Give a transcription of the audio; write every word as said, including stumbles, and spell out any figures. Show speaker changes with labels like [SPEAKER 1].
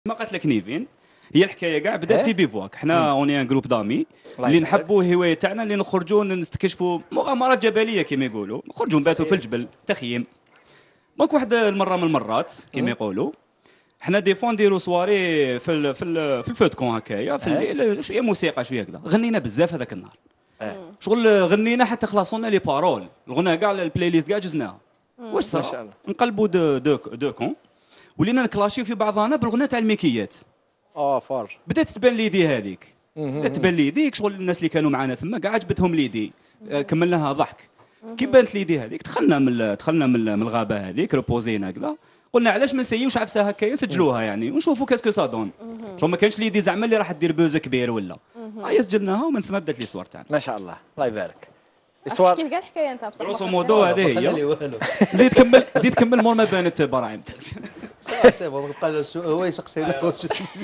[SPEAKER 1] ما قالت لك نيفين هي الحكايه كاع بدات في بيفواك. حنا اوني ان جروب دامي اللي نحبوا الهوايه تاعنا اللي نخرجوا نستكشفوا مغامرات جبليه كما يقولوا، نخرجوا نباتوا في الجبل تخييم. دونك واحد المره من المرات كما يقولوا حنا دي فون نديروا سواري في ال في ال في الفوتكون هكايا في الليل، شويه موسيقى شويه هكذا، غنينا بزاف هذاك النهار. شغل غنينا حتى خلصونا لي بارول، الغنى كاع البلاي ليست كاع جزناها. واش صرا نقلبوا دو دو دو كون ولينا نكلاشيو في بعضنا بالغنى تاع الميكيات.
[SPEAKER 2] اه فار
[SPEAKER 1] بدات تبان ليدي هذيك، بدات تبان ليديك شغل الناس اللي كانوا معنا ثم كاع عجبتهم ليدي، كملناها ضحك. كي بانت ليدي هذيك دخلنا من دخلنا من الغابه هذيك روبوزينا هكذا، قلنا علاش ما نسيوش عفسه هكايا نسجلوها يعني ونشوفوا كاسكو سا دون. شغل ما كانش ليدي زعما اللي راح دير بوز كبير ولا هيا سجلناها ومن ثم بدات ليستوار تاعنا.
[SPEAKER 2] ما شاء الله الله يبارك.
[SPEAKER 3] السؤال احكي لي كاع الحكايه انت بصح
[SPEAKER 1] غروسو مودو هذه هي. زيد كمل زيد كمل مور ما بانت براعم.
[SPEAKER 4] سي بون بقى هو يسقسي